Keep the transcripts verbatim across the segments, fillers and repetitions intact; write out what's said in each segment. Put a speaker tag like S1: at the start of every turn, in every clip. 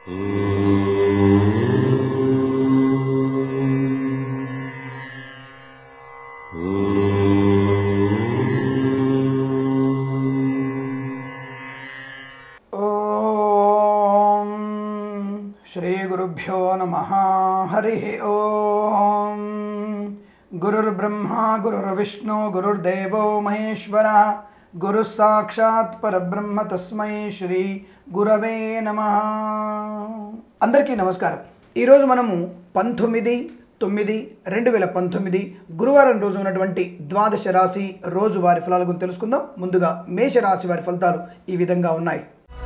S1: శ్రీ గురుభ్యో నమః. హరి ఓం. గురుర్బ్రహ్మా గురుర్విష్ణు గురుర్దేవో మహేశ్వర గురు సాక్షాత్ పరబ్రహ్మ తస్మై శ్రీ గురవే నమః. అందరికీ నమస్కారం. ఈరోజు మనము పంతొమ్మిది తొమ్మిది రెండు వేల పంతొమ్మిది గురువారం రోజు ఉన్నటువంటి ద్వాదశ రాశి రోజువారి ఫలాల గురించి తెలుసుకుందాం. ముందుగా మేషరాశి వారి ఫలితాలు ఈ విధంగా ఉన్నాయి.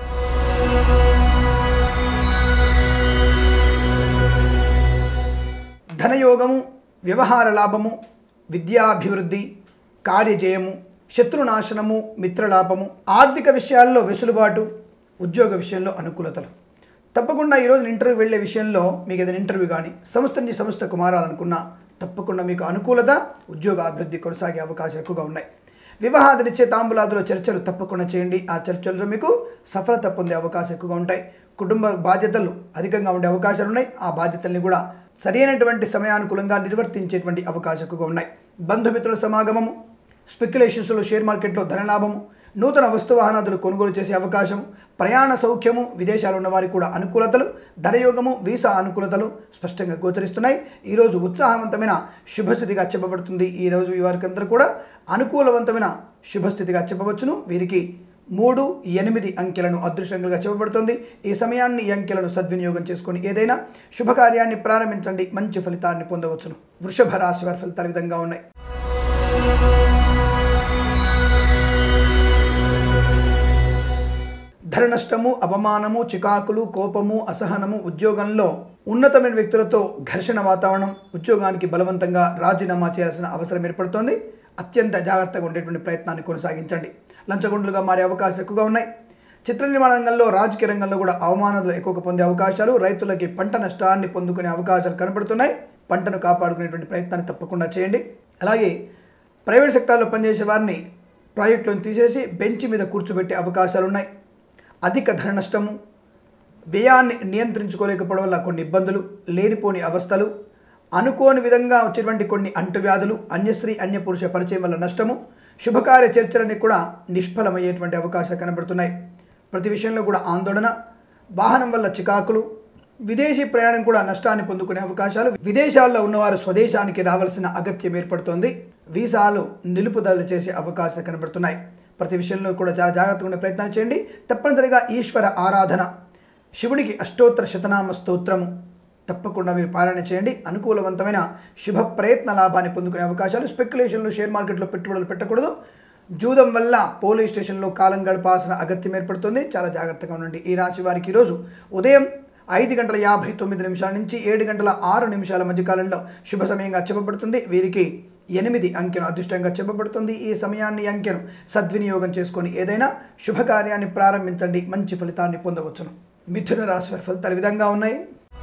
S1: ధనయోగము, వ్యవహార లాభము, విద్యాభివృద్ధి, కార్యజయము, శత్రునాశనము, మిత్రలాభము, ఆర్థిక విషయాల్లో వెసులుబాటు, ఉద్యోగ విషయంలో అనుకూలతలు. తప్పకుండా ఈరోజు ఇంటర్వ్యూ వెళ్ళే విషయంలో మీకు ఏదైనా ఇంటర్వ్యూ కానీ సంస్థ నుంచి సంస్థకు మారాలనుకున్నా తప్పకుండా మీకు అనుకూలత, ఉద్యోగ అభివృద్ధి కొనసాగే అవకాశాలు ఎక్కువగా ఉన్నాయి. వివాహాదనిచ్చే తాంబూలాదులో చర్చలు తప్పకుండా చేయండి. ఆ చర్చల్లో మీకు సఫలత పొందే అవకాశం ఎక్కువగా ఉంటాయి. కుటుంబ బాధ్యతలు అధికంగా ఉండే అవకాశాలు ఉన్నాయి. ఆ బాధ్యతల్ని కూడా సరైనటువంటి సమయానుకూలంగా నిర్వర్తించేటువంటి అవకాశం ఎక్కువగా ఉన్నాయి. బంధుమిత్రుల సమాగమము, స్పెక్యులేషన్స్లో షేర్ మార్కెట్లో ధనలాభము, నూతన వస్తువాహనాదులు కొనుగోలు చేసే అవకాశం, ప్రయాణ సౌఖ్యము, విదేశాలు ఉన్న వారికి కూడా అనుకూలతలు, ధనయోగము, వీసా అనుకూలతలు స్పష్టంగా గోచరిస్తున్నాయి. ఈరోజు ఉత్సాహవంతమైన శుభస్థితిగా చెప్పబడుతుంది. ఈరోజు ఈ వారికి అందరూ కూడా అనుకూలవంతమైన శుభస్థితిగా చెప్పవచ్చును. వీరికి మూడు ఎనిమిది అంకెలను అదృష్టంగా చెప్పబడుతుంది. ఈ సమయాన్ని ఈ అంకెలను సద్వినియోగం చేసుకొని ఏదైనా శుభకార్యాన్ని ప్రారంభించండి, మంచి ఫలితాన్ని పొందవచ్చును. వృషభ రాశి వారి ఫలితాలు విధంగా ఉన్నాయి. ధన నష్టము, అవమానము, చికాకులు, కోపము, అసహనము, ఉద్యోగంలో ఉన్నతమైన వ్యక్తులతో ఘర్షణ వాతావరణం, ఉద్యోగానికి బలవంతంగా రాజీనామా చేయాల్సిన అవసరం ఏర్పడుతోంది. అత్యంత జాగ్రత్తగా ఉండేటువంటి ప్రయత్నాన్ని కొనసాగించండి. లంచగొండులుగా మారే అవకాశాలు ఎక్కువగా ఉన్నాయి. చిత్ర నిర్మాణ రంగంలో, రాజకీయ రంగంలో కూడా అవమానాలు ఎక్కువగా పొందే అవకాశాలు, రైతులకి పంట నష్టాన్ని పొందుకునే అవకాశాలు కనబడుతున్నాయి. పంటను కాపాడుకునేటువంటి ప్రయత్నాన్ని తప్పకుండా చేయండి. అలాగే ప్రైవేట్ సెక్టార్లో పనిచేసే వారిని ప్రాజెక్టులను తీసేసి బెంచ్ మీద కూర్చోబెట్టే అవకాశాలు ఉన్నాయి. అధిక ధన నష్టము, వ్యయాన్ని నియంత్రించుకోలేకపోవడం వల్ల కొన్ని ఇబ్బందులు, లేనిపోని అవస్థలు, అనుకోని విధంగా వచ్చేటువంటి కొన్ని అంటువ్యాధులు, అన్యస్త్రీ అన్యపురుష పరిచయం వల్ల నష్టము, శుభకార్య చర్చలన్నీ కూడా నిష్ఫలమయ్యేటువంటి అవకాశాలు కనబడుతున్నాయి. ప్రతి విషయంలో కూడా ఆందోళన, వాహనం వల్ల చికాకులు, విదేశీ ప్రయాణం కూడా నష్టాన్ని పొందుకునే అవకాశాలు, విదేశాల్లో ఉన్నవారు స్వదేశానికి రావాల్సిన అగత్యం ఏర్పడుతోంది. వీసాలు నిలుపుదల చేసే అవకాశాలు కనబడుతున్నాయి. ప్రతి విషయంలో కూడా చాలా జాగ్రత్తగా ఉండే ప్రయత్నం చేయండి. తప్పనిసరిగా ఈశ్వర ఆరాధన, శివుడికి అష్టోత్తర శతనామ స్తోత్రము తప్పకుండా మీరు పారాయణ చేయండి. అనుకూలవంతమైన శుభ ప్రయత్న లాభాన్ని పొందుకునే అవకాశాలు. స్పెక్యులేషన్లో, షేర్ మార్కెట్లో పెట్టుబడులు పెట్టకూడదు. జూదం వల్ల పోలీస్ స్టేషన్లో కాలం గడపాల్సిన అగత్యం ఏర్పడుతుంది. చాలా జాగ్రత్తగా ఉండండి. ఈ రాశి వారికి ఈరోజు ఉదయం ఐదు గంటల యాభై తొమ్మిది నిమిషాల నుంచి ఏడు గంటల ఆరు నిమిషాల మధ్యకాలంలో శుభ సమయంగా చెప్పబడుతుంది. వీరికి ఎనిమిది అంకెను అదృష్టంగా చెప్పబడుతుంది. ఈ సమయాన్ని అంకెను సద్వినియోగం చేసుకొని ఏదైనా శుభకార్యాన్ని ప్రారంభించండి, మంచి ఫలితాన్ని పొందవచ్చును. మిథున రాశి వారి ఫలితాలు విధంగా ఉన్నాయి.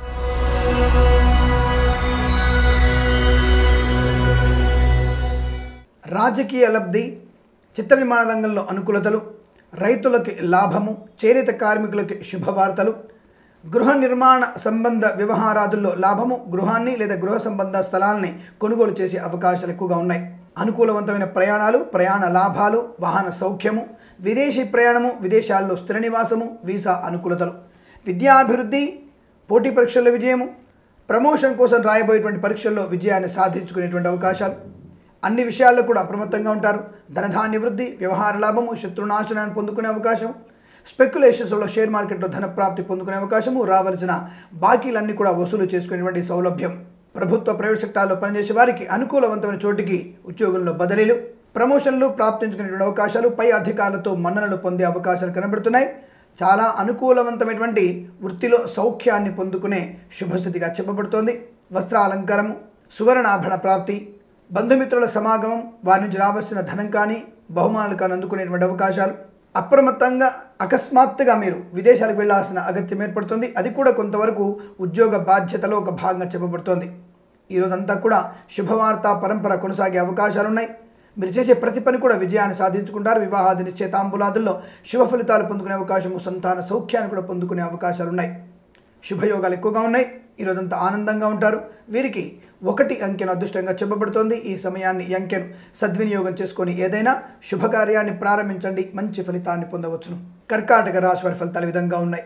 S1: రాజకీయ లబ్ధి, చిత్ర నిర్మాణ రంగంలో అనుకూలతలు, రైతులకి లాభము, చేనేత కార్మికులకి శుభవార్తలు, గృహ నిర్మాణ సంబంధ వ్యవహారాదుల్లో లాభము, గృహాన్ని లేదా గృహ సంబంధ స్థలాల్ని కొనుగోలు చేసే అవకాశాలు ఎక్కువగా ఉన్నాయి. అనుకూలవంతమైన ప్రయాణాలు, ప్రయాణ లాభాలు, వాహన సౌఖ్యము, విదేశీ ప్రయాణము, విదేశాల్లో స్థిర నివాసము, వీసా అనుకూలతలు, విద్యాభివృద్ధి, పోటీ పరీక్షల్లో విజయము, ప్రమోషన్ కోసం రాయబోయేటువంటి పరీక్షల్లో విజయాన్ని సాధించుకునేటువంటి అవకాశాలు. అన్ని విషయాల్లో కూడా అప్రమత్తంగా ఉంటారు. ధనధాన్య వృద్ధి, వ్యవహార లాభము, శత్రునాశనాన్ని పొందుకునే అవకాశం, స్పెక్యులేషన్స్లో షేర్ మార్కెట్లో ధన ప్రాప్తి పొందుకునే అవకాశము, రావాల్సిన బాకీలన్నీ కూడా వసూలు చేసుకునేటువంటి సౌలభ్యం. ప్రభుత్వ, ప్రైవేట్ సెక్టార్లో పనిచేసే వారికి అనుకూలవంతమైన చోటికి ఉద్యోగంలో బదిలీలు, ప్రమోషన్లు ప్రాప్తించుకునేటువంటి అవకాశాలు, పై అధికారులతో మన్ననలు పొందే అవకాశాలు కనబడుతున్నాయి. చాలా అనుకూలవంతమైనటువంటి వృత్తిలో సౌఖ్యాన్ని పొందుకునే శుభస్థితిగా చెప్పబడుతోంది. వస్త్రాలంకారము, సువర్ణాభరణ ప్రాప్తి, బంధుమిత్రుల సమాగమం, వారి నుంచి రావాల్సిన ధనం కానీ బహుమానాలు కానీ అందుకునేటువంటి అవకాశాలు. అప్రమత్తంగా అకస్మాత్తుగా మీరు విదేశాలకు వెళ్లాల్సిన అగత్యం ఏర్పడుతుంది. అది కూడా కొంతవరకు ఉద్యోగ బాధ్యతలో ఒక భాగంగా చెప్పబడుతోంది. ఈరోజంతా కూడా శుభవార్త పరంపర కొనసాగే అవకాశాలున్నాయి. మీరు చేసే ప్రతి పని కూడా విజయాన్ని సాధించుకుంటారు. వివాహాది నిశ్చయ తాంబూలాదుల్లో శుభ ఫలితాలు పొందుకునే అవకాశము, సంతాన సౌఖ్యాన్ని కూడా పొందుకునే అవకాశాలు ఉన్నాయి. శుభయోగాలు ఎక్కువగా ఉన్నాయి. ఈరోజంతా ఆనందంగా ఉంటారు. వీరికి ఒకటి అంకెను అదృష్టంగా చెప్పబడుతోంది. ఈ సమయాన్ని ఈ అంకెను సద్వినియోగం చేసుకొని ఏదైనా శుభకార్యాన్ని ప్రారంభించండి, మంచి ఫలితాన్ని పొందవచ్చును. కర్కాటక రాశి వారి ఫలితాలు విధంగా ఉన్నాయి.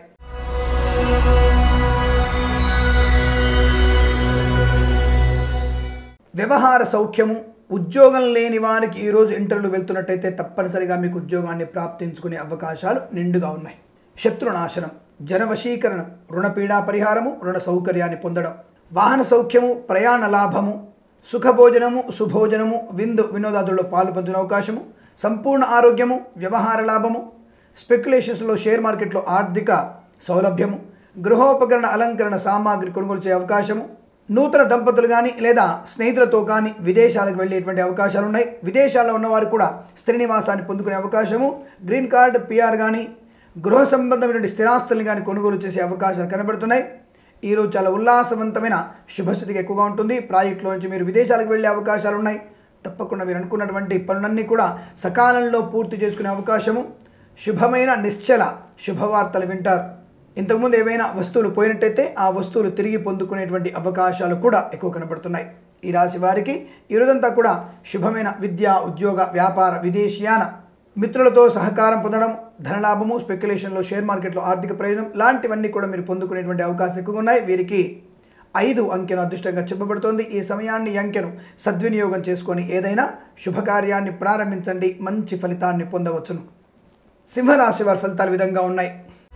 S1: వ్యవహార సౌఖ్యము. ఉద్యోగం లేని వారికి ఈరోజు ఇంటర్వ్యూలు వెళ్తున్నట్టయితే తప్పనిసరిగా మీకు ఉద్యోగాన్ని ప్రాప్తించుకునే అవకాశాలు నిండుగా ఉన్నాయి. శత్రునాశనం, జనవశీకరణం, రుణపీడా పరిహారము, రుణ సౌకర్యాన్ని పొందడం, వాహన సౌఖ్యము, ప్రయాణ లాభము, సుఖభోజనము, సుభోజనము, విందు వినోదాదుల్లో పాలు పొందిన అవకాశము, సంపూర్ణ ఆరోగ్యము, వ్యవహార లాభము, స్పెక్యులేషన్స్లో షేర్ మార్కెట్లో ఆర్థిక సౌలభ్యము, గృహోపకరణ అలంకరణ సామాగ్రి కొనుగోలు చేసే అవకాశము, నూతన దంపతులు కానీ లేదా స్నేహితులతో కానీ విదేశాలకు వెళ్ళేటువంటి అవకాశాలు ఉన్నాయి. విదేశాల్లో ఉన్నవారు కూడా స్త్రీ నివాసాన్ని పొందుకునే అవకాశము, గ్రీన్ కార్డ్, పిఆర్ కానీ గృహ సంబంధమైనటువంటి స్థిరాస్తుల్ని కానీ కొనుగోలు చేసే అవకాశాలు కనబడుతున్నాయి. ఈరోజు చాలా ఉల్లాసవంతమైన శుభస్థితికి ఎక్కువగా ఉంటుంది. ప్రాజెక్టులో నుంచి మీరు విదేశాలకు వెళ్ళే అవకాశాలు ఉన్నాయి. తప్పకుండా మీరు అనుకున్నటువంటి పనులన్నీ కూడా సకాలంలో పూర్తి చేసుకునే అవకాశము, శుభమైన నిశ్చల శుభవార్తలు వింటారు. ఇంతకుముందు ఏవైనా వస్తువులు పోయినట్టయితే ఆ వస్తువులు తిరిగి పొందుకునేటువంటి అవకాశాలు కూడా ఎక్కువ కనబడుతున్నాయి. ఈ రాశి వారికి ఈరోజంతా కూడా శుభమైన విద్య, ఉద్యోగ, వ్యాపార, విదేశీయాన మిత్రులతో సహకారం పొందడం, ధనలాభము, స్పెక్యులేషన్లో షేర్ మార్కెట్లో ఆర్థిక ప్రయోజనం లాంటివన్నీ కూడా మీరు పొందుకునేటువంటి అవకాశాలు ఎక్కువగా ఉన్నాయి. వీరికి ఐదు అంకెను అదృష్టంగా చెప్పబడుతోంది. ఈ సమయాన్ని ఈ అంకెను సద్వినియోగం చేసుకొని ఏదైనా శుభకార్యాన్ని ప్రారంభించండి, మంచి ఫలితాన్ని పొందవచ్చును. సింహరాశి వారి ఫలితాలు విధంగా ఉన్నాయి.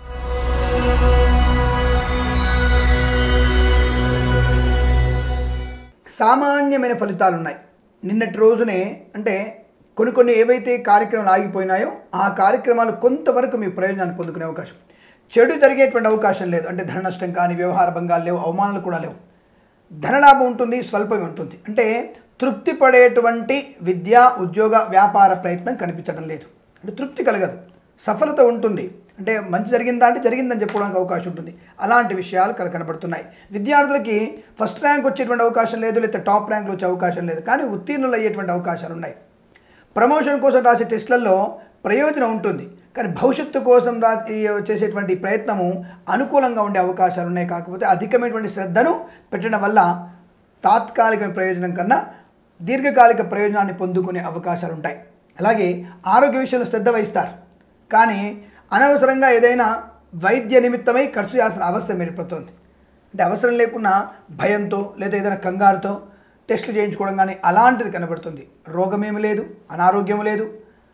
S1: సామాన్యమైన ఫలితాలు ఉన్నాయి. నిన్నటి రోజునే అంటే కొన్ని కొన్ని ఏవైతే కార్యక్రమాలు ఆగిపోయినాయో ఆ కార్యక్రమాలు కొంతవరకు మీ ప్రయోజనాన్ని పొందుకునే అవకాశం, చెడు జరిగేటువంటి అవకాశం లేదు. అంటే ధన నష్టం కానీ, వ్యవహార భంగాలు లేవు, అవమానాలు కూడా లేవు. ధనలాభం ఉంటుంది, స్వల్పమే ఉంటుంది. అంటే తృప్తి పడేటువంటి విద్యా, ఉద్యోగ, వ్యాపార ప్రయత్నం కనిపించడం లేదు. అంటే తృప్తి కలగదు, సఫలత ఉంటుంది. అంటే మంచి జరిగిందా అంటే జరిగిందని చెప్పుకోవడానికి అవకాశం ఉంటుంది. అలాంటి విషయాలు కల కనబడుతున్నాయి. విద్యార్థులకి ఫస్ట్ ర్యాంక్ వచ్చేటువంటి అవకాశం లేదు, లేదా టాప్ ర్యాంకులు వచ్చే అవకాశం లేదు, కానీ ఉత్తీర్ణులు అయ్యేటువంటి అవకాశాలు ఉన్నాయి. ప్రమోషన్ కోసం రాసే టెస్టులలో ప్రయోజనం ఉంటుంది, కానీ భవిష్యత్తు కోసం రా చేసేటువంటి ప్రయత్నము అనుకూలంగా ఉండే అవకాశాలు ఉన్నాయి. కాకపోతే అధికమైనటువంటి శ్రద్ధను పెట్టడం వల్ల తాత్కాలిక ప్రయోజనం కన్నా దీర్ఘకాలిక ప్రయోజనాన్ని పొందుకునే అవకాశాలు ఉంటాయి. అలాగే ఆరోగ్య విషయంలో శ్రద్ధ వహిస్తారు, కానీ అనవసరంగా ఏదైనా వైద్య నిమిత్తమై ఖర్చు చేయాల్సిన అవసరం ఏర్పడుతుంది. అంటే అవసరం లేకున్నా భయంతో లేదా ఏదైనా కంగారుతో టెస్టులు చేయించుకోవడం కానీ అలాంటిది కనబడుతుంది. రోగమేమి లేదు, అనారోగ్యం లేదు,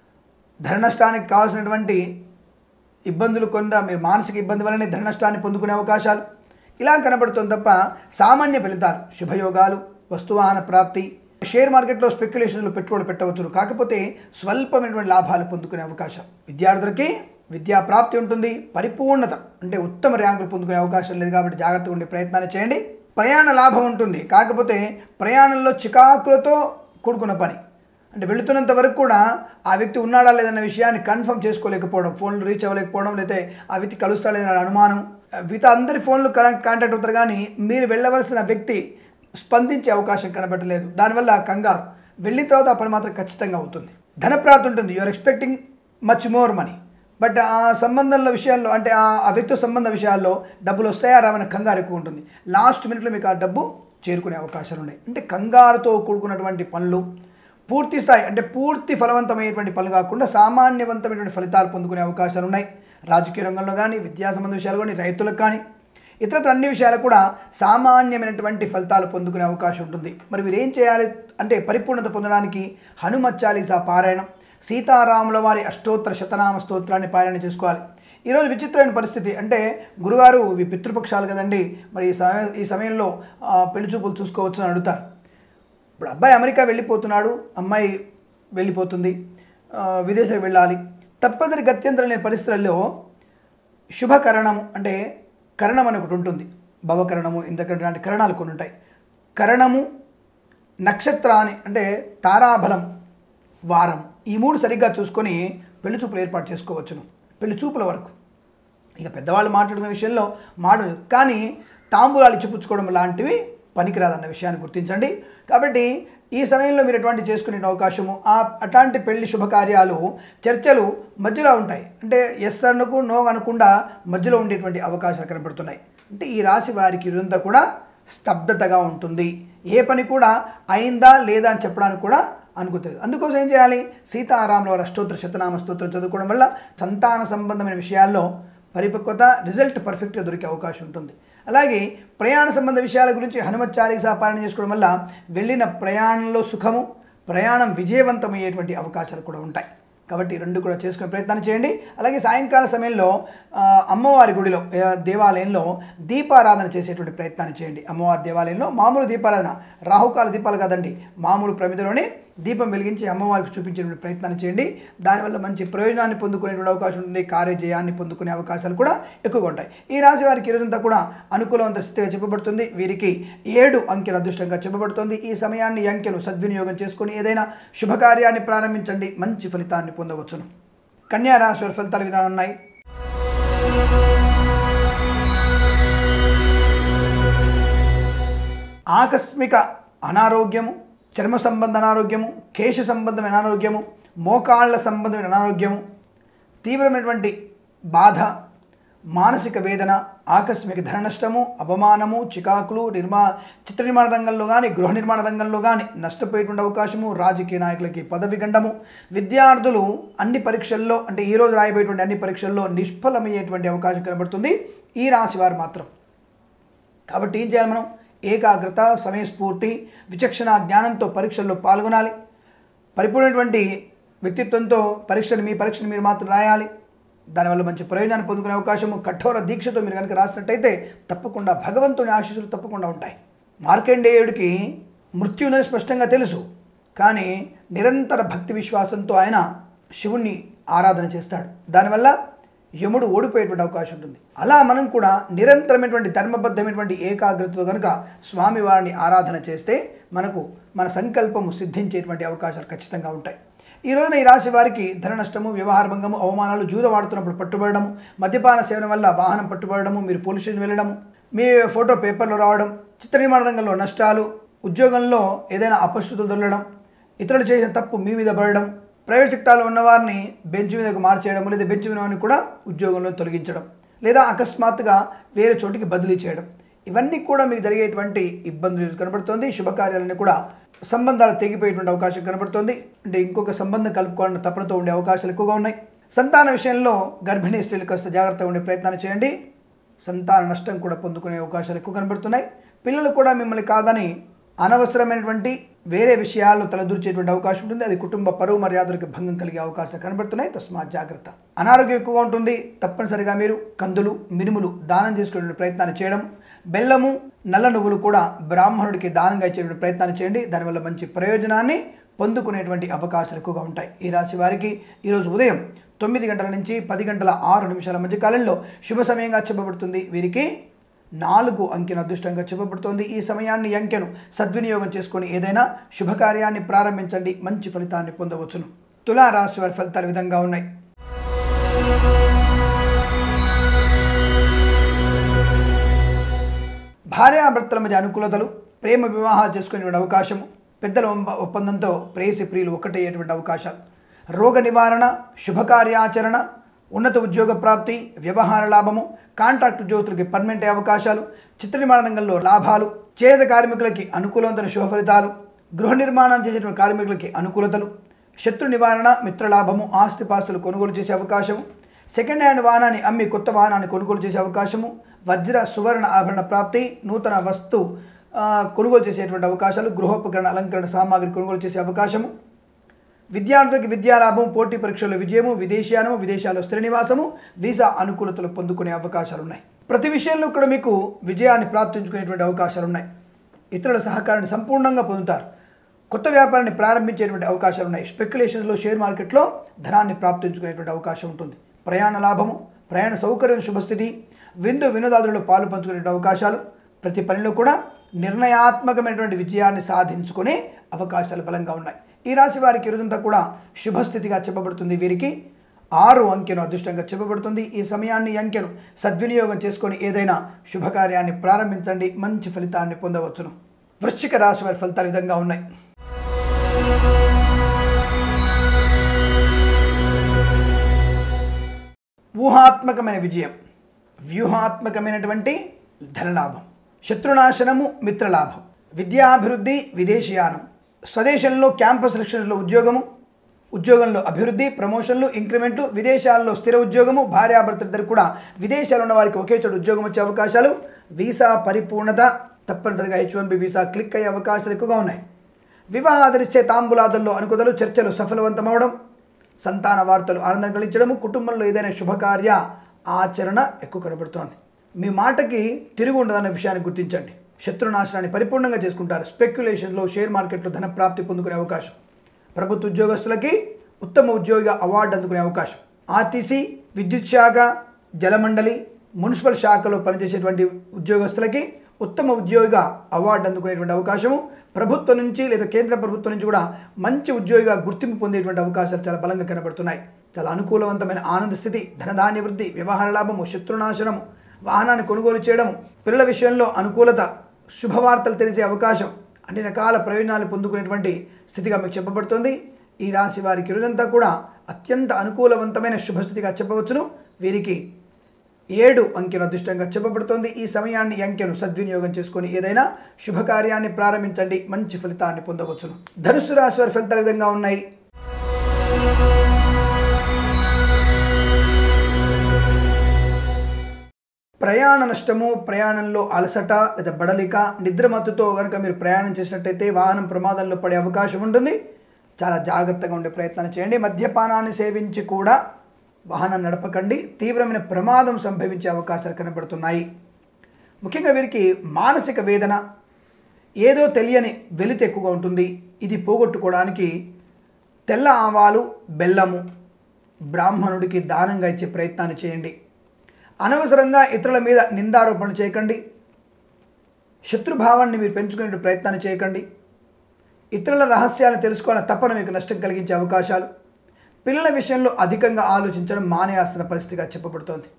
S1: ధన నష్టానికి కావాల్సినటువంటి ఇబ్బందులు కొంత మీరు మానసిక ఇబ్బంది వల్లనే ధన నష్టాన్ని పొందుకునే అవకాశాలు ఇలా కనబడుతుంది తప్ప సామాన్య ఫలితాలు, శుభయోగాలు, వస్తువాహన ప్రాప్తి, షేర్ మార్కెట్లో స్పెక్యులేషన్లో పెట్టుబడులు పెట్టవచ్చు. కాకపోతే స్వల్పమైనటువంటి లాభాలు పొందుకునే అవకాశం. విద్యార్థులకి విద్యా ప్రాప్తి ఉంటుంది, పరిపూర్ణత అంటే ఉత్తమ ర్యాంకులు పొందుకునే అవకాశం లేదు. కాబట్టి జాగ్రత్తగా ఉండే ప్రయత్నాన్ని చేయండి. ప్రయాణ లాభం ఉంటుంది, కాకపోతే ప్రయాణంలో చికాకులతో కూడుకున్న పని. అంటే వెళుతున్నంత వరకు కూడా ఆ వ్యక్తి ఉన్నాడా లేదన్న విషయాన్ని కన్ఫర్మ్ చేసుకోలేకపోవడం, ఫోన్లు రీచ్ అవ్వలేకపోవడం, లేకపోతే ఆ వ్యక్తి కలుస్తాడా లేదన్న అనుమానం. మిగతా అందరి ఫోన్లు కాంటాక్ట్ అవుతారు, కానీ మీరు వెళ్ళవలసిన వ్యక్తి స్పందించే అవకాశం కనబడలేదు. దానివల్ల కంగారు. వెళ్ళిన తర్వాత ఆ పని మాత్రం ఖచ్చితంగా అవుతుంది. ధనప్రాప్తి ఉంటుంది, you are expecting much more money. But ఆ సంబంధంలో విషయాల్లో అంటే ఆ వ్యక్తి సంబంధ విషయాల్లో డబ్బులు వస్తాయా రావన్న కంగారు ఎక్కువ ఉంటుంది. లాస్ట్ మినిట్లో మీకు ఆ డబ్బు చేరుకునే అవకాశాలు ఉన్నాయి. అంటే కంగారుతో కూడుకున్నటువంటి పనులు పూర్తి స్థాయి అంటే పూర్తి ఫలవంతమైనటువంటి పనులు కాకుండా సామాన్యవంతమైనటువంటి ఫలితాలు పొందుకునే అవకాశాలు ఉన్నాయి. రాజకీయ రంగంలో కానీ, విద్యా సంబంధ విషయాలు కానీ, రైతులకు కానీ, ఇతరత్ర అన్ని విషయాలు కూడా సామాన్యమైనటువంటి ఫలితాలు పొందుకునే అవకాశం ఉంటుంది. మరి మీరు ఏం చేయాలి అంటే పరిపూర్ణత పొందడానికి హనుమత్ చాలీసా పారాయణం, సీతారాముల వారి అష్టోత్తర శతనామ స్తోత్రాన్ని పారాయణ చేసుకోవాలి. ఈరోజు విచిత్రమైన పరిస్థితి అంటే గురుగారు ఇవి పితృపక్షాలు కదండి, మరి ఈ సమయం ఈ సమయంలో పెళ్లి చూపులు చూసుకోవచ్చు అని అడుగుతారు. ఇప్పుడు అబ్బాయి అమెరికా వెళ్ళిపోతున్నాడు, అమ్మాయి వెళ్ళిపోతుంది, విదేశాలకు వెళ్ళాలి. తప్పనిసరి గత్యంతరం లేని పరిస్థితుల్లో శుభకరణము అంటే కరణం అని ఒకటి ఉంటుంది, భవకరణము, ఇంతకరణం లాంటి కరణాలు కొన్ని ఉంటాయి. కరణము, నక్షత్రాన్ని అంటే తారాబలం, వారం, ఈ మూడు సరిగ్గా చూసుకొని పెళ్లి చూపులు ఏర్పాటు చేసుకోవచ్చును. పెళ్లి చూపుల వరకు ఇక పెద్దవాళ్ళు మాట్లాడుకునే విషయంలో మాడు, కానీ తాంబూలాలు ఇచ్చిపుచ్చుకోవడం లాంటివి పనికిరాదన్న విషయాన్ని గుర్తించండి. కాబట్టి ఈ సమయంలో మీరు ఎటువంటి చేసుకునే అవకాశము ఆ అట్లాంటి పెళ్లి శుభకార్యాలు చర్చలు మధ్యలో ఉంటాయి. అంటే ఎస్ అనకు నో అనకుండా మధ్యలో ఉండేటువంటి అవకాశాలు కనబడుతున్నాయి. అంటే ఈ రాశి వారికి ఇదంతా కూడా స్తబ్దతగా ఉంటుంది. ఏ పని కూడా అయిందా లేదా అని చెప్పడానికి కూడా అనుకుంటుంది. అందుకోసం ఏం చేయాలి? సీతారాముల వారి అష్టోత్తర శతనామ స్తోత్రం చదువుకోవడం వల్ల సంతాన సంబంధమైన విషయాల్లో పరిపక్వత, రిజల్ట్ పర్ఫెక్ట్గా దొరికే అవకాశం ఉంటుంది. అలాగే ప్రయాణ సంబంధ విషయాల గురించి హనుమత్ చాలీసా పారాయణ చేసుకోవడం వల్ల వెళ్ళిన ప్రయాణంలో సుఖము, ప్రయాణం విజయవంతమయ్యేటువంటి అవకాశాలు కూడా ఉంటాయి. కాబట్టి రెండు కూడా చేసుకునే ప్రయత్నం చేయండి. అలాగే సాయంకాల సమయంలో అమ్మవారి గుడిలో దేవాలయంలో దీపారాధన చేసేటువంటి ప్రయత్నాన్ని చేయండి. అమ్మవారి దేవాలయంలో మామూలు దీపారాధన, రాహుకాల దీపాలు కాదండి, మామూలు ప్రమిదలోనే దీపం వెలిగించి అమ్మవారికి చూపించేటువంటి ప్రయత్నాన్ని చేయండి. దానివల్ల మంచి ప్రయోజనాన్ని పొందుకునేటువంటి అవకాశం ఉంటుంది. కార్యజయాన్ని పొందుకునే అవకాశాలు కూడా ఎక్కువగా ఉంటాయి. ఈ రాశి వారికి ఈరోజంతా కూడా అనుకూలవంత స్థితిగా చెప్పబడుతుంది. వీరికి ఏడు అంకెల అదృష్టంగా చెప్పబడుతుంది. ఈ సమయాన్ని ఈ అంకెను సద్వినియోగం చేసుకొని ఏదైనా శుభకార్యాన్ని ప్రారంభించండి, మంచి ఫలితాన్ని పొందవచ్చును. కన్యా రాశి వారి ఫలితాలు విధానం ఉన్నాయి. ఆకస్మిక అనారోగ్యము, చర్మ సంబంధ అనారోగ్యము, కేశ సంబంధమైన అనారోగ్యము, మోకాళ్ళ సంబంధమైన అనారోగ్యము, తీవ్రమైనటువంటి బాధ, మానసిక వేదన, ఆకస్మిక ధన నష్టము, అవమానము, చికాకులు, నిర్మా చిత్ర నిర్మాణ రంగంలో కానీ గృహ నిర్మాణ రంగంలో కానీ నష్టపోయేటువంటి అవకాశము, రాజకీయ నాయకులకి పదవి గండము, విద్యార్థులు అన్ని పరీక్షల్లో అంటే ఈరోజు రాయబోయేటువంటి అన్ని పరీక్షల్లో నిష్ఫలమయ్యేటువంటి అవకాశం కనబడుతుంది ఈ రాశి వారు మాత్రం. కాబట్టి ఏం చేయాలి? మనం ఏకాగ్రత, సమయస్ఫూర్తి, విచక్షణ జ్ఞానంతో పరీక్షల్లో పాల్గొనాలి. పరిపూర్ణటువంటి వ్యక్తిత్వంతో పరీక్షలు మీ పరీక్షను మీరు మాత్రం రాయాలి. దానివల్ల మంచి ప్రయోజనాన్ని పొందుకునే అవకాశము, కఠోర దీక్షతో మీరు కనుక రాసినట్టయితే తప్పకుండా భగవంతుని ఆశీస్సులు తప్పకుండా ఉంటాయి. మార్కండేయుడికి మృత్యు ఉందని స్పష్టంగా తెలుసు, కానీ నిరంతర భక్తి విశ్వాసంతో ఆయన శివుణ్ణి ఆరాధన చేస్తాడు. దానివల్ల యముడు ఓడిపోయేటువంటి అవకాశం ఉంటుంది. అలా మనం కూడా నిరంతరమైనటువంటి ధర్మబద్ధమైనటువంటి ఏకాగ్రతతో కనుక స్వామివారిని ఆరాధన చేస్తే మనకు మన సంకల్పము సిద్ధించేటువంటి అవకాశాలు ఖచ్చితంగా ఉంటాయి. ఈ రోజున ఈ రాశి వారికి ధన నష్టము, వ్యవహార భంగము, అవమానాలు, జూద వాడుతున్నప్పుడు పట్టుబడము, మద్యపాన సేవన వల్ల వాహనం పట్టుబడము, మీరు పోలీస్ స్టేషన్ వెళ్ళడము, మీ ఫోటో పేపర్లో రావడం, చిత్ర నిర్మాణ రంగంలో నష్టాలు, ఉద్యోగంలో ఏదైనా అపశృతులు దొరకడం, ఇతరులు చేసిన తప్పు మీ మీద పడడం, ప్రైవేట్ సెక్టార్లో ఉన్నవారిని బెంచ్ మీదకు మార్చేయడం, లేదా బెంచ్ మీద వారిని కూడా ఉద్యోగంలో తొలగించడం, లేదా అకస్మాత్తుగా వేరే చోటికి బదిలీ చేయడం, ఇవన్నీ కూడా మీకు జరిగేటువంటి ఇబ్బందులు కనబడుతుంది. శుభకార్యాలన్నీ కూడా సంబంధాలు తెగిపోయేటువంటి అవకాశం కనబడుతుంది. అంటే ఇంకొక సంబంధం కలుపుకోవాలన్న తపనతో ఉండే అవకాశాలు ఎక్కువగా ఉన్నాయి. సంతాన విషయంలో గర్భిణీ స్త్రీలు కాస్త జాగ్రత్తగా ఉండే ప్రయత్నాన్ని చేయండి. సంతాన నష్టం కూడా పొందుకునే అవకాశాలు ఎక్కువ కనబడుతున్నాయి. పిల్లలు కూడా మిమ్మల్ని కాదని అనవసరమైనటువంటి వేరే విషయాల్లో తలదూర్చేటువంటి అవకాశం ఉంటుంది. అది కుటుంబ పరువు మర్యాదలకు భంగం కలిగే అవకాశాలు కనబడుతున్నాయి. తస్మాత్ జాగ్రత్త. అనారోగ్యం ఎక్కువగా ఉంటుంది. తప్పనిసరిగా మీరు కందులు, మినుములు దానం చేసుకునే ప్రయత్నాన్ని చేయడం, బెల్లము, నల్ల నువ్వులు కూడా బ్రాహ్మణుడికి దానంగా ఇచ్చేటువంటి ప్రయత్నాన్ని చేయండి. దానివల్ల మంచి ప్రయోజనాన్ని పొందుకునేటువంటి అవకాశాలు ఎక్కువగా ఉంటాయి. ఈ రాశి వారికి ఈరోజు ఉదయం తొమ్మిది గంటల నుంచి పది గంటల ఆరు నిమిషాల మధ్య కాలంలో శుభ సమయంగా చెప్పబడుతుంది. వీరికి నాలుగు అంకెను అదృష్టంగా చెప్పబడుతోంది. ఈ సమయాన్ని అంకెను సద్వినియోగం చేసుకొని ఏదైనా శుభకార్యాన్ని ప్రారంభించండి, మంచి ఫలితాన్ని పొందవచ్చును. తులా రాశి వారి ఫలితాలు విధంగా ఉన్నాయి. భార్యాభర్తల మధ్య అనుకూలతలు, ప్రేమ వివాహాలు చేసుకునేటువంటి అవకాశము, పెద్దల ఒప్పందంతో ప్రేయసి ప్రియులు ఒక్కటయ్యేటువంటి అవకాశాలు, రోగ నివారణ, శుభకార్యాచరణ, ఉన్నత ఉద్యోగ ప్రాప్తి, వ్యవహార లాభము, కాంట్రాక్ట్ ఉద్యోగులకి పర్మనెంట్ అవకాశాలు, చిత్ర నిర్మాణ రంగంలో లాభాలు, చేత కార్మికులకి అనుకూలవంతమైన శుభ ఫలితాలు, గృహ నిర్మాణం చేసేటువంటి కార్మికులకి అనుకూలతలు, శత్రు నివారణ, మిత్రలాభము, ఆస్తిపాస్తులు కొనుగోలు చేసే అవకాశము, సెకండ్ హ్యాండ్ వాహనాన్ని అమ్మి కొత్త వాహనాన్ని కొనుగోలు చేసే అవకాశము, వజ్ర సువర్ణ ఆభరణ ప్రాప్తి, నూతన వస్తు కొనుగోలు చేసేటువంటి అవకాశాలు, గృహోపకరణ అలంకరణ సామాగ్రి కొనుగోలు చేసే అవకాశము, విద్యార్థులకి విద్యాలాభం, పోటీ పరీక్షల్లో విజయము, విదేశీయానము, విదేశాల్లో స్థిర నివాసము, వీసా అనుకూలతలు పొందుకునే అవకాశాలు ఉన్నాయి. ప్రతి విషయంలో కూడా మీకు విజయాన్ని ప్రాప్తించుకునేటువంటి అవకాశాలు ఉన్నాయి. ఇతరుల సహకారాన్ని సంపూర్ణంగా పొందుతారు. కొత్త వ్యాపారాన్ని ప్రారంభించేటువంటి అవకాశాలు ఉన్నాయి. స్పెక్యులేషన్స్లో, షేర్ మార్కెట్లో ధనాన్ని ప్రాప్తించుకునేటువంటి అవకాశం ఉంటుంది. ప్రయాణ లాభము, ప్రయాణ సౌకర్యం, శుభస్థితి, విందు వినోదాదులలో పాలు పంచుకునే అవకాశాలు, ప్రతి పనిలో కూడా నిర్ణయాత్మకమైనటువంటి విజయాన్ని సాధించుకునే అవకాశాలు బలంగా ఉన్నాయి. ఈ రాశి వారికి ఈరోజంతా కూడా శుభస్థితిగా చెప్పబడుతుంది. వీరికి ఆరు అంకెను అదృష్టంగా చెప్పబడుతుంది. ఈ సమయాన్ని అంకెను సద్వినియోగం చేసుకొని ఏదైనా శుభకార్యాన్ని ప్రారంభించండి, మంచి ఫలితాన్ని పొందవచ్చును. వృశ్చిక రాశి వారి ఫలితాలు విధంగా ఉన్నాయి. ఊహాత్మకమైన విజయం, వ్యూహాత్మకమైనటువంటి ధనలాభం, శత్రునాశనము, మిత్రలాభం, విద్యాభివృద్ధి, విదేశీయానం, స్వదేశంలో క్యాంపస్ సెలక్షన్స్లో ఉద్యోగము, ఉద్యోగంలో అభివృద్ధి, ప్రమోషన్లు, ఇంక్రిమెంట్లు, విదేశాల్లో స్థిర ఉద్యోగము, భార్యాభర్తలిద్దరు కూడా విదేశాల్లో ఉన్న వారికి ఒకే చోట ఉద్యోగం వచ్చే అవకాశాలు, వీసా పరిపూర్ణత, తప్పనిసరిగా H one B visa click అయ్యే అవకాశాలు ఎక్కువగా ఉన్నాయి. వివాహాదరిచ్చే తాంబూలాదుల్లో అనుకుదలు, చర్చలు సఫలవంతమవడం, సంతాన వార్తలు ఆనందం కలిగించడము, కుటుంబంలో ఏదైనా శుభకార్య ఆచరణ ఎక్కువ కనబడుతోంది. మీ మాటకి తిరుగు ఉండదన్న విషయాన్ని గుర్తించండి. శత్రునాశనాన్ని పరిపూర్ణంగా చేసుకుంటారు. స్పెక్యులేషన్లో, షేర్ మార్కెట్లో ధన ప్రాప్తి పొందుకునే అవకాశం, ప్రభుత్వ ఉద్యోగస్తులకి ఉత్తమ ఉద్యోగిగా అవార్డు అందుకునే అవకాశం, ఆర్టీసీ, విద్యుత్ శాఖ, జలమండలి, మున్సిపల్ శాఖలో పనిచేసేటువంటి ఉద్యోగస్తులకి ఉత్తమ ఉద్యోగిగా అవార్డు అందుకునేటువంటి అవకాశము, ప్రభుత్వం నుంచి లేదా కేంద్ర ప్రభుత్వం నుంచి కూడా మంచి ఉద్యోగిగా గుర్తింపు పొందేటువంటి అవకాశాలు చాలా బలంగా కనబడుతున్నాయి. చాలా అనుకూలవంతమైన ఆనంద స్థితి, ధనధాన్య వృద్ధి, వ్యవహార లాభము, శత్రునాశనము, వాహనాన్ని కొనుగోలు చేయడం, పిల్లల విషయంలో అనుకూలత, శుభవార్తలు తెలిసే అవకాశం, అన్ని రకాల ప్రయోజనాలు పొందుకునేటువంటి స్థితిగా మీకు చెప్పబడుతుంది. ఈ రాశి వారికి రోజంతా కూడా అత్యంత అనుకూలవంతమైన శుభస్థితిగా చెప్పవచ్చును. వీరికి ఏడు అంకెను అదృష్టంగా చెప్పబడుతోంది. ఈ సమయాన్ని ఈ అంకెను సద్వినియోగం చేసుకొని ఏదైనా శుభకార్యాన్ని ప్రారంభించండి, మంచి ఫలితాన్ని పొందవచ్చును. ధనుస్సు రాశి వారి ఫలితాలు విధంగా ఉన్నాయి. ప్రయాణ నష్టము, ప్రయాణంలో అలసట లేదా బడలిక, నిద్రమత్తుతో కనుక మీరు ప్రయాణం చేసినట్టయితే వాహనం ప్రమాదంలో పడే అవకాశం ఉంటుంది. చాలా జాగ్రత్తగా ఉండే ప్రయత్నం చేయండి. మద్యపానాన్ని సేవించి కూడా వాహనం నడపకండి, తీవ్రమైన ప్రమాదం సంభవించే అవకాశాలు కనబడుతున్నాయి. ముఖ్యంగా వీరికి మానసిక వేదన, ఏదో తెలియని వెలితి ఎక్కువగా ఉంటుంది. ఇది పోగొట్టుకోవడానికి తెల్ల ఆవాలు, బెల్లము బ్రాహ్మణుడికి దానంగా ఇచ్చే ప్రయత్నాన్ని చేయండి. అనవసరంగా ఇతరుల మీద నిందారోపణ చేయకండి. శత్రుభావాన్ని మీరు పెంచుకునే ప్రయత్నాన్ని చేయకండి. ఇతరుల రహస్యాలను తెలుసుకోవాలని తప్పన మీకు నష్టం కలిగించే అవకాశాలు, పిల్లల విషయంలో అధికంగా ఆలోచించడం మానేయాల్సిన పరిస్థితిగా చెప్పబడుతోంది.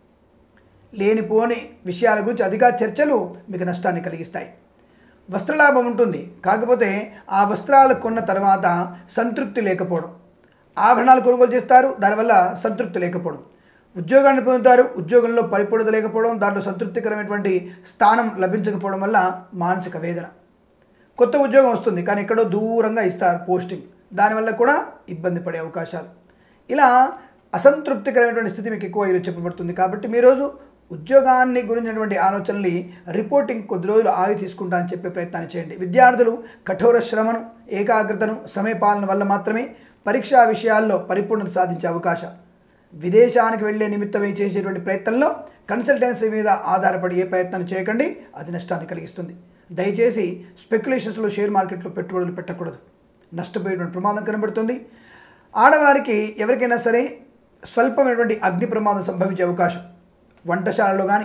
S1: లేనిపోని విషయాల గురించి అధిక చర్చలు మీకు నష్టాన్ని కలిగిస్తాయి. వస్త్రలాభం ఉంటుంది, కాకపోతే ఆ వస్త్రాలు కొన్న తర్వాత సంతృప్తి లేకపోవడం, ఆభరణాలు కొనుగోలు చేస్తారు, దానివల్ల సంతృప్తి లేకపోవడం, ఉద్యోగాన్ని పొందుతారు, ఉద్యోగంలో పరిపూర్ణత లేకపోవడం, దాంట్లో సంతృప్తికరమైనటువంటి స్థానం లభించకపోవడం వల్ల మానసిక వేదన. కొత్త ఉద్యోగం వస్తుంది కానీ ఎక్కడో దూరంగా ఇస్తారు పోస్టింగ్, దానివల్ల కూడా ఇబ్బంది పడే అవకాశాలు. ఇలా అసంతృప్తికరమైనటువంటి స్థితి మీకు ఎక్కువ ఈరోజు చెప్పబడుతుంది. కాబట్టి మీ రోజు ఉద్యోగాన్ని గురించినటువంటి ఆలోచనలు రిపోర్టింగ్ కొద్ది రోజులు ఆగి తీసుకుంటానని చెప్పే ప్రయత్నాన్ని చేయండి. విద్యార్థులు కఠోర శ్రమను, ఏకాగ్రతను, సమయపాలన వల్ల మాత్రమే పరీక్షా విషయాల్లో పరిపూర్ణత సాధించే అవకాశం. విదేశానికి వెళ్లే నిమిత్తమై చేసేటువంటి ప్రయత్నంలో కన్సల్టెన్సీ మీద ఆధారపడి ఏ ప్రయత్నం చేయకండి, అది నష్టాన్ని కలిగిస్తుంది. దయచేసి స్పెక్యులేషన్స్లో, షేర్ మార్కెట్లో పెట్టుబడులు పెట్టకూడదు, నష్టపోయేటువంటి ప్రమాదం కనబడుతుంది. ఆడవారికి ఎవరికైనా సరే స్వల్పమైనటువంటి అగ్ని ప్రమాదం సంభవించే అవకాశం, వంటశాలలో కానీ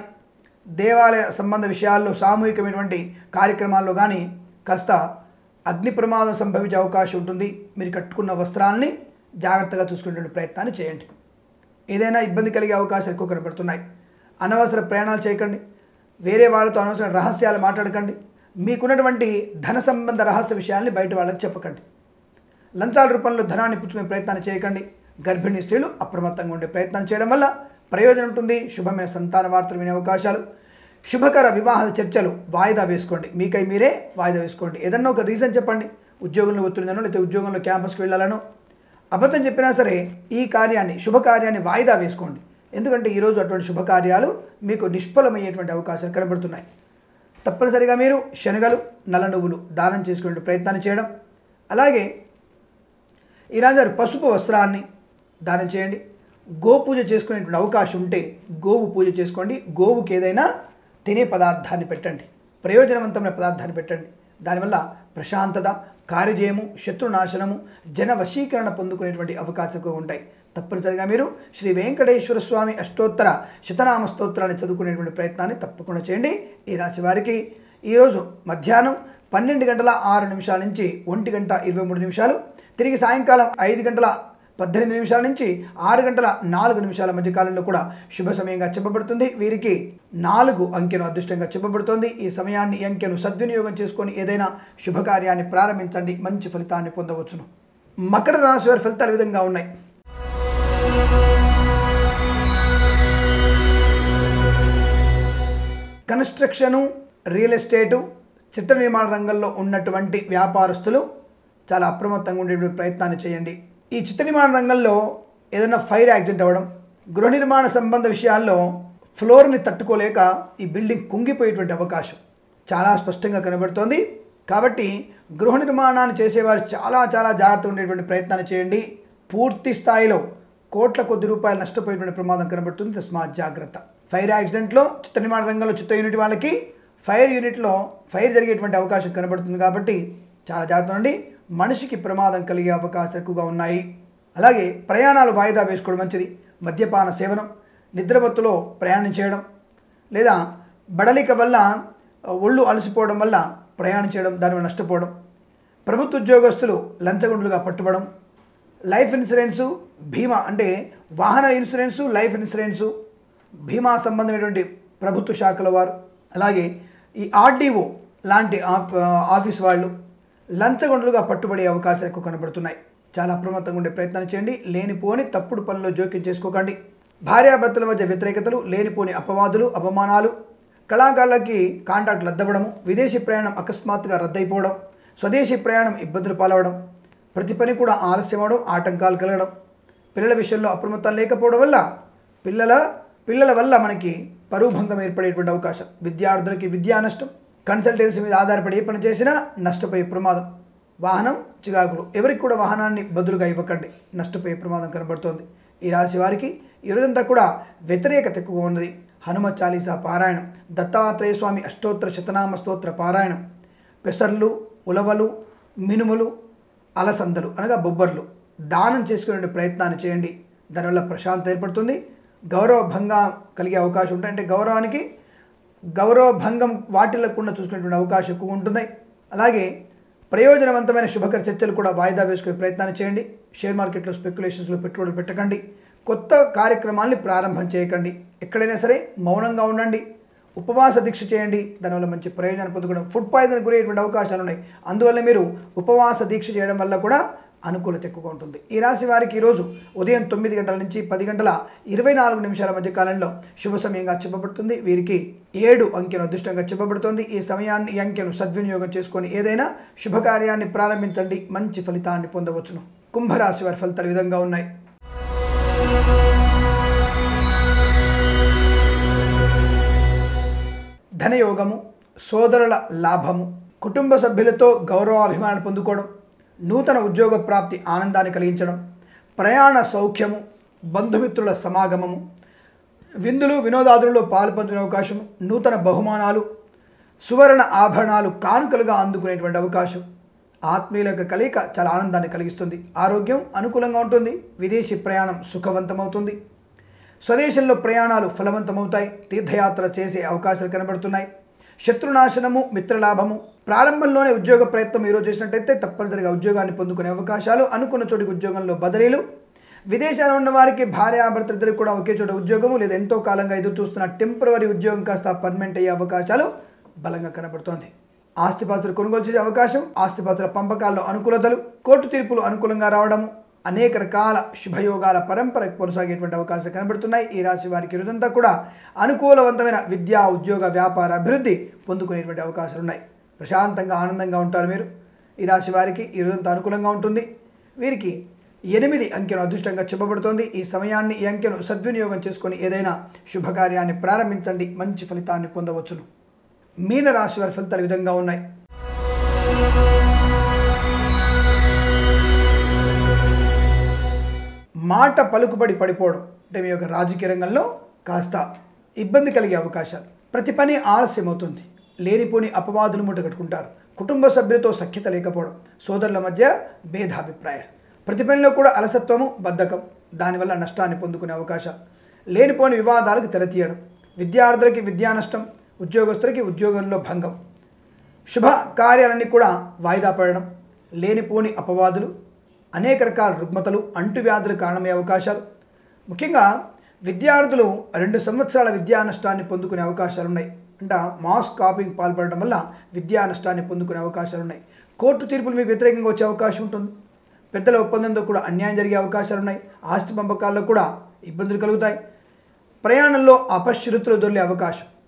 S1: దేవాలయ సంబంధ విషయాల్లో సామూహికమైనటువంటి కార్యక్రమాల్లో కానీ కాస్త అగ్ని ప్రమాదం సంభవించే అవకాశం ఉంటుంది. మీరు కట్టుకున్న వస్త్రాలని జాగ్రత్తగా చూసుకునేటువంటి ప్రయత్నాన్ని చేయండి. ఏదైనా ఇబ్బంది కలిగే అవకాశాలు ఎక్కువ కనబడుతున్నాయి. అనవసర ప్రయాణాలు చేయకండి, వేరే వాళ్ళతో అనవసర రహస్యాలు మాట్లాడకండి, మీకున్నటువంటి ధన సంబంధ రహస్య విషయాల్ని బయట వాళ్ళకి చెప్పకండి, లంచాల రూపంలో ధనాన్ని పుచ్చుకునే ప్రయత్నాన్ని చేయకండి. గర్భిణీ స్త్రీలు అప్రమత్తంగా ఉండే ప్రయత్నం చేయడం వల్ల ప్రయోజనం ఉంటుంది. శుభమైన సంతాన వార్తలు వినే అవకాశాలు, శుభకర వివాహ చర్చలు వాయిదా వేసుకోండి, మీకై మీరే వాయిదా వేసుకోండి. ఏదన్నా ఒక రీజన్ చెప్పండి, ఉద్యోగంలో ఒత్తిడినో లేకపోతే ఉద్యోగంలో క్యాంపస్కి వెళ్ళాలనో అబద్ధం చెప్పినా సరే ఈ కార్యాన్ని, శుభకార్యాన్ని వాయిదా వేసుకోండి. ఎందుకంటే ఈరోజు అటువంటి శుభకార్యాలు మీకు నిష్ఫలమయ్యేటువంటి అవకాశాలు కనబడుతున్నాయి. తప్పనిసరిగా మీరు శనగలు, నల్ల నువ్వులు దానం చేసుకునే ప్రయత్నాన్ని చేయడం, అలాగే ఈ రాజారు పసుపు వస్త్రాన్ని దానం చేయండి. గోపూజ చేసుకునేటువంటి అవకాశం ఉంటే గోవు పూజ చేసుకోండి. గోవుకి ఏదైనా తినే పదార్థాన్ని పెట్టండి, ప్రయోజనవంతమైన పదార్థాన్ని పెట్టండి. దానివల్ల ప్రశాంతత, కార్యజయము, శత్రునాశనము, జన వశీకరణ పొందుకునేటువంటి అవకాశాలు ఉంటాయి. తప్పనిసరిగా మీరు శ్రీ వెంకటేశ్వర స్వామి అష్టోత్తర శతనామ స్తోత్రాన్ని చదువుకునేటువంటి ప్రయత్నాన్ని తప్పకుండా చేయండి. ఈ రాశి వారికి ఈరోజు మధ్యాహ్నం పన్నెండు గంటల ఆరు నిమిషాల నుంచి ఒంటి గంట ఇరవై మూడు నిమిషాలు, తిరిగి సాయంకాలం ఐదు గంటల పద్దెనిమిది నిమిషాల నుంచి ఆరు గంటల నాలుగు నిమిషాల మధ్య కాలంలో కూడా శుభ సమయంగా చెప్పబడుతుంది. వీరికి నాలుగు అంకెను అదృష్టంగా చెప్పబడుతుంది. ఈ సమయాన్ని, ఈ అంకెను సద్వినియోగం చేసుకొని ఏదైనా శుభకార్యాన్ని ప్రారంభించండి, మంచి ఫలితాన్ని పొందవచ్చును. మకర రాశి వారి ఫలితాలు విధంగా ఉన్నాయి. కన్స్ట్రక్షను, రియల్ ఎస్టేటు, చిత్ర నిర్మాణ రంగంలో ఉన్నటువంటి వ్యాపారస్తులు చాలా అప్రమత్తంగా ఉండే ప్రయత్నాన్ని చేయండి. ఈ చిత్ర నిర్మాణ రంగంలో ఏదైనా ఫైర్ యాక్సిడెంట్ అవ్వడం, గృహ నిర్మాణ సంబంధ విషయాల్లో ఫ్లోర్ని తట్టుకోలేక ఈ బిల్డింగ్ కుంగిపోయేటువంటి అవకాశం చాలా స్పష్టంగా కనబడుతోంది. కాబట్టి గృహ నిర్మాణాన్ని చేసేవారు చాలా చాలా జాగ్రత్తగా ఉండేటువంటి ప్రయత్నాన్ని చేయండి. పూర్తి స్థాయిలో కోట్ల కొద్ది రూపాయలు నష్టపోయేటువంటి ప్రమాదం కనబడుతుంది. తస్మాత్ జాగ్రత్త. ఫైర్ యాక్సిడెంట్లో చిత్ర నిర్మాణ రంగంలో చిత్ర యూనిట్ వాళ్ళకి ఫైర్ యూనిట్లో ఫైర్ జరిగేటువంటి అవకాశం కనబడుతుంది. కాబట్టి చాలా జాగ్రత్త ఉండి మనిషికి ప్రమాదం కలిగే అవకాశాలు ఎక్కువగా ఉన్నాయి. అలాగే ప్రయాణాలు వాయిదా వేసుకోవడం మంచిది. మద్యపాన సేవనం, నిద్రమత్తులో ప్రయాణం చేయడం లేదా బడలిక వల్ల ఒళ్ళు అలసిపోవడం వల్ల ప్రయాణం చేయడం, దానివల్ల నష్టపోవడం, ప్రభుత్వ ఉద్యోగస్తులు లంచగొండులుగా పట్టుబడడం, లైఫ్ ఇన్సూరెన్సు, బీమా అంటే వాహన ఇన్సూరెన్సు, లైఫ్ ఇన్సూరెన్సు, బీమా సంబంధమైనటువంటి ప్రభుత్వ శాఖల వారు, అలాగే ఈ ఆర్డీఓ లాంటి ఆఫీస్ వాళ్ళు లంచగొండులుగా పట్టుబడే అవకాశాలు ఎక్కువ కనబడుతున్నాయి. చాలా అప్రమత్తంగా ఉండే ప్రయత్నం చేయండి. లేనిపోని తప్పుడు పనుల్లో జోక్యం చేసుకోకండి. భార్యాభర్తల మధ్య వ్యతిరేకతలు, లేనిపోని అపవాదులు, అవమానాలు, కళాకారులకి కాంట్రాక్ట్లు రద్దవడము, విదేశీ ప్రయాణం అకస్మాత్తుగా రద్దయిపోవడం, స్వదేశీ ప్రయాణం ఇబ్బందులు పాలవడం, ప్రతి పని కూడా ఆలస్యం అవడం, ఆటంకాలు కలగడం, పిల్లల విషయంలో అప్రమత్తం లేకపోవడం వల్ల పిల్లల పిల్లల వల్ల మనకి పరువుభంగం ఏర్పడేటువంటి అవకాశం, విద్యార్థులకి విద్యా నష్టం, కన్సల్టెన్సీ మీద ఆధారపడి ఏ పని చేసినా నష్టపోయే ప్రమాదం, వాహనం చికాకులు, ఎవరికి కూడా వాహనాన్ని బదులుగా ఇవ్వకండి, నష్టపోయే ప్రమాదం కనబడుతోంది. ఈ రాశి వారికి ఈరోజంతా కూడా వ్యతిరేకత ఎక్కువగా ఉన్నది. హనుమ చాలీసా పారాయణం, దత్తాత్రేయ స్వామి అష్టోత్తర శతనామ స్తోత్ర పారాయణం, పెసర్లు, ఉలవలు, మినుములు, అలసందలు అనగా బొబ్బర్లు దానం చేసుకునే ప్రయత్నాన్ని చేయండి. దానివల్ల ప్రశాంతత ఏర్పడుతుంది. గౌరవ భంగం కలిగే అవకాశం ఉంటాయి. అంటే గౌరవానికి గౌరవ భంగం వాటిల్లకుండా చూసుకునేటువంటి అవకాశం ఎక్కువ ఉంటుంది. అలాగే ప్రయోజనవంతమైన శుభకర చర్చలు కూడా వాయిదా వేసుకునే ప్రయత్నాన్ని చేయండి. షేర్ మార్కెట్లో స్పెక్యులేషన్స్లో పెట్టుబడులు పెట్టకండి. కొత్త కార్యక్రమాల్ని ప్రారంభం చేయకండి. ఎక్కడైనా సరే మౌనంగా ఉండండి. ఉపవాస దీక్ష చేయండి. దానివల్ల మంచి ప్రయోజనం పొందుకోవడం. ఫుడ్ పాయిజన్ గురయ్యేటువంటి అవకాశాలు ఉన్నాయి. అందువల్ల మీరు ఉపవాస దీక్ష చేయడం వల్ల కూడా అనుకూలత ఎక్కువగా ఉంటుంది. ఈ రాశి వారికి ఈరోజు ఉదయం తొమ్మిది గంటల నుంచి పది గంటల ఇరవై నాలుగు నిమిషాల మధ్య కాలంలో శుభ సమయంగా చెప్పబడుతుంది. వీరికి ఏడు అంకెను అదృష్టంగా చెప్పబడుతుంది. ఈ సమయాన్ని ఈ అంకెను సద్వినియోగం చేసుకొని ఏదైనా శుభకార్యాన్ని ప్రారంభించండి. మంచి ఫలితాన్ని పొందవచ్చును. కుంభరాశి వారి ఫలితాలు ఈ విధంగా ఉన్నాయి. ధనయోగము, సోదరుల లాభము, కుటుంబ సభ్యులతో గౌరవాభిమానాలు పొందుకోవడం, నూతన ఉద్యోగ ప్రాప్తి ఆనందాన్ని కలిగించడం, ప్రయాణ సౌఖ్యము, బంధుమిత్రుల సమాగమము, విందులు వినోదాదులలో పాల్పంచుకునే అవకాశం, నూతన బహుమానాలు, సువర్ణ ఆభరణాలు కానుకలుగా అందుకునేటువంటి అవకాశం, ఆత్మీయుల కలయిక చాలా ఆనందాన్ని కలిగిస్తుంది. ఆరోగ్యం అనుకూలంగా ఉంటుంది. విదేశీ ప్రయాణం సుఖవంతమవుతుంది. స్వదేశంలో ప్రయాణాలు ఫలవంతమవుతాయి. తీర్థయాత్ర చేసే అవకాశాలు కనబడుతున్నాయి. శత్రునాశనము, మిత్రలాభము, ప్రారంభంలోనే ఉద్యోగ ప్రయత్నం ఈరోజు చేసినట్టయితే తప్పనిసరిగా ఉద్యోగాన్ని పొందుకునే అవకాశాలు, అనుకున్న చోటికి ఉద్యోగంలో బదిలీలు, విదేశాల్లో ఉన్న వారికి భార్యాభర్తలిద్దరికి కూడా ఒకే చోట ఉద్యోగము లేదా ఎంతో కాలంగా ఎదురు చూస్తున్న టెంపరరీ ఉద్యోగం కాస్త పర్మనెంట్ అయ్యే అవకాశాలు బలంగా కనబడుతోంది. ఆస్తిపాత్రలు కొనుగోలు చేసే అవకాశం, ఆస్తిపాత్రల పంపకాల్లో అనుకూలతలు, కోర్టు తీర్పులు అనుకూలంగా రావడము, అనేక రకాల శుభయోగాల పరంపర కొనసాగేటువంటి అవకాశాలు కనబడుతున్నాయి. ఈ రాశి వారికి రోజంతా కూడా అనుకూలవంతమైన విద్యా, ఉద్యోగ, వ్యాపార అభివృద్ధి పొందుకునేటువంటి అవకాశాలు ఉన్నాయి. ప్రశాంతంగా ఆనందంగా ఉంటారు మీరు. ఈ రాశి వారికి ఈ రోజంతా అనుకూలంగా ఉంటుంది. వీరికి ఎనిమిది అంకెను అదృష్టంగా చెప్పబడుతోంది. ఈ సమయాన్ని ఈ అంకెను సద్వినియోగం చేసుకొని ఏదైనా శుభకార్యాన్ని ప్రారంభించండి. మంచి ఫలితాన్ని పొందవచ్చును. మీన రాశి వారి ఫలితాలు ఈ విధంగా ఉన్నాయి. మాట పలుకుబడి పడిపోవడం అంటే మీ యొక్క రాజకీయ రంగంలో కాస్త ఇబ్బంది కలిగే అవకాశాలు, ప్రతి పని ఆలస్యం అవుతుంది. లేనిపోని అపవాదులు మూట కట్టుకుంటారు. కుటుంబ సభ్యులతో సఖ్యత లేకపోవడం, సోదరుల మధ్య భేదాభిప్రాయాలు, ప్రతి పనిలో కూడా అలసత్వము, బద్ధకం, దానివల్ల నష్టాన్ని పొందుకునే అవకాశాలు, లేనిపోని వివాదాలకు తెరతీయడం, విద్యార్థులకి విద్యా నష్టం, ఉద్యోగస్తులకి ఉద్యోగంలో భంగం, శుభ కార్యాలన్నీ కూడా వాయిదా పడడం, లేనిపోని అపవాదులు, అనేక రకాల రుగ్మతలు, అంటువ్యాధులు కారణమయ్యే అవకాశాలు, ముఖ్యంగా విద్యార్థులు రెండు సంవత్సరాల విద్యా నష్టాన్ని పొందుకునే అవకాశాలు ఉన్నాయి. అంటే మాస్ కాపింగ్ పాల్పడడం వల్ల విద్యా నష్టాన్ని పొందుకునే అవకాశాలు ఉన్నాయి. కోర్టు తీర్పులు మీకు వ్యతిరేకంగా వచ్చే అవకాశం ఉంటుంది. పెద్దల ఒప్పందంతో కూడా అన్యాయం జరిగే అవకాశాలు ఉన్నాయి. ఆస్తి పంపకాల్లో కూడా ఇబ్బందులు కలుగుతాయి. ప్రయాణంలో అపశృతులు దొరికే అవకాశం,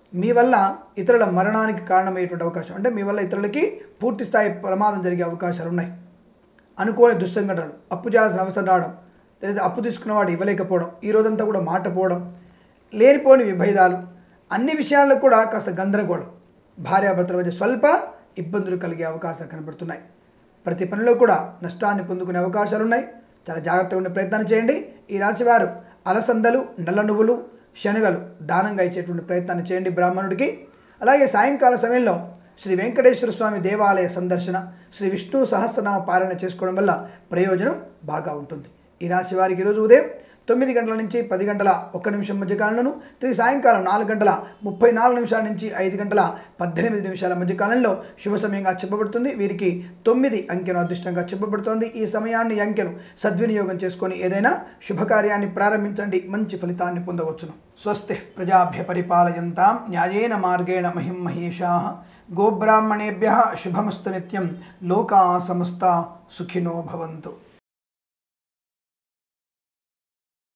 S1: మీ వల్ల ఇతరుల మరణానికి కారణమయ్యేటువంటి అవకాశం, అంటే మీ వల్ల ఇతరులకి పూర్తి స్థాయి ప్రమాదం జరిగే అవకాశాలు ఉన్నాయి. అనుకోని దుస్సంఘటనలు, అప్పు చేయాల్సిన అవసరం రావడం, లేదా అప్పు తీసుకున్నవాడు ఇవ్వలేకపోవడం, ఈ రోజంతా కూడా మాట పోవడం, లేనిపోని విభేదాలు, అన్ని విషయాల్లో కూడా కాస్త గందరగోళం, భార్యాభర్తల మధ్య స్వల్ప ఇబ్బందులు కలిగే అవకాశాలు కనబడుతున్నాయి. ప్రతి పనిలో కూడా నష్టాన్ని పొందుకునే అవకాశాలు ఉన్నాయి. చాలా జాగ్రత్తగా ఉండే ప్రయత్నాన్ని చేయండి. ఈ రాశివారు అలసందలు, నల్ల నువ్వులు, శనగలు దానంగా ఇచ్చేటువంటి ప్రయత్నాన్ని చేయండి బ్రాహ్మణుడికి. అలాగే సాయంకాల సమయంలో శ్రీ వెంకటేశ్వర స్వామి దేవాలయ సందర్శన, శ్రీ విష్ణు సహస్రనామ పారాయణ చేసుకోవడం వల్ల ప్రయోజనం బాగా ఉంటుంది. ఈ రాశి వారికి ఈరోజు ఉదయం తొమ్మిది గంటల నుంచి పది గంటల ఒక్క నిమిషం మధ్య కాలంలోను, తిరిగి సాయంకాలం నాలుగు గంటల ముప్పై నాలుగు నిమిషాల నుంచి ఐదు గంటల పద్దెనిమిది నిమిషాల మధ్య కాలంలో శుభ సమయంగా చెప్పబడుతుంది. వీరికి తొమ్మిది అంకెను అదృష్టంగా చెప్పబడుతోంది. ఈ సమయాన్ని అంకెను సద్వినియోగం చేసుకొని ఏదైనా శుభకార్యాన్ని ప్రారంభించండి, మంచి ఫలితాన్ని పొందవచ్చును. స్వస్తి ప్రజాభ్య పరిపాలయంతాం న్యాయేన మార్గేణ మహిం మహేషాః. గోబ్రాహ్మణేభ్యః శుభమస్తు నిత్యం. లోకా సమస్తా సుఖినో భవంతు.